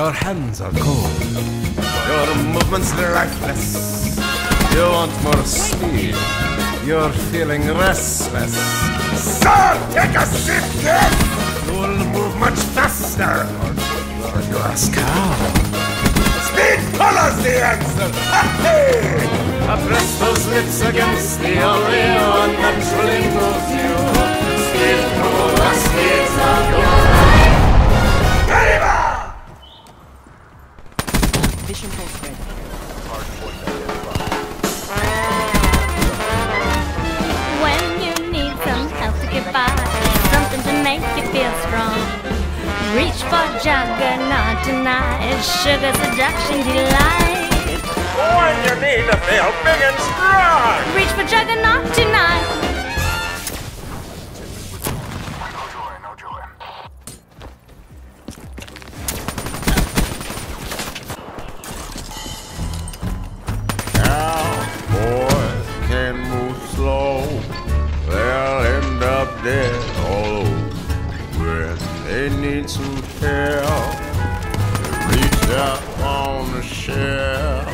Your hands are cold. Your movements lifeless. You want more speed. You're feeling restless. So take a sip, kid! You'll move much faster. Or you're a scout. Speed follows the answer. Hey! Press those lips against the Oreo and naturally move you. Speed through the speeds of your life. Arriba! Mission post ready. When you need some help to get by, something to make you feel strong, reach for Juggernaut tonight. Sugar seduction delight. When you need to feel big and strong, Reach for Juggernaut tonight. No joy. Cowboys can move slow, they'll end up dead all over. They need some help. Reach out on the shelf.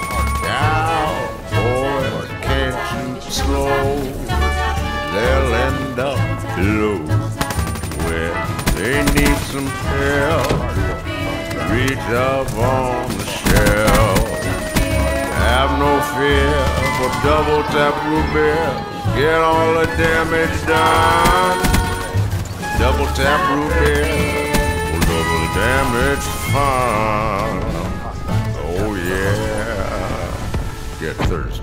Cowboys can't shoot slow, they'll end up low. Where they need some help. Reach up on the shelf. Have no fear for double tap root beer. Get all the damage done. Double tap root beer. Double damage fun. Oh yeah. Get thirsty.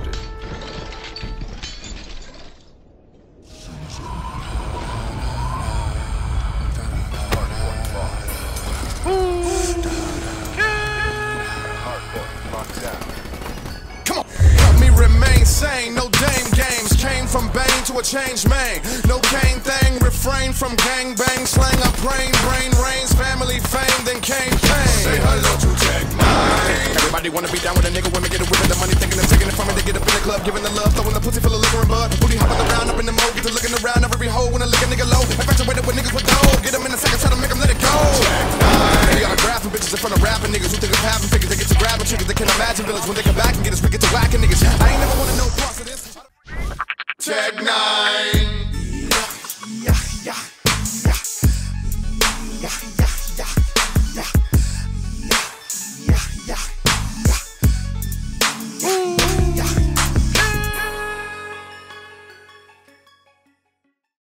Help me remain sane, no dame games. Came from Bane to a changed man. No cane thing, refrain from gang bang. Slang up brain reigns. Family fame, then came pain. Say hello to Tech 9. Everybody wanna be down with a nigga, women get it with the money, thinking of taking it from me. They get up in the club, giving the love, throwing the pussy full of liquor and bud. Booty hopping around, up in the mode, get to looking around every hole when I lick a nigga low. Infatuated with niggas with dough, get them in a second, try to make them let it go. They autographing bitches in front of rapping niggas who think of having figures. They get to grabbing triggers, they can't imagine villains when they come back and get us, we get to whacking niggas. I ain't never wanna know parts of this. Tech 9.